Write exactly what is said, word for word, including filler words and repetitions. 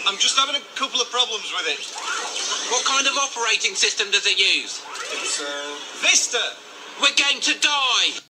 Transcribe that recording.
I'm just having a couple of problems with it. What kind of operating system does it use? It's, uh... Vista! We're going to die!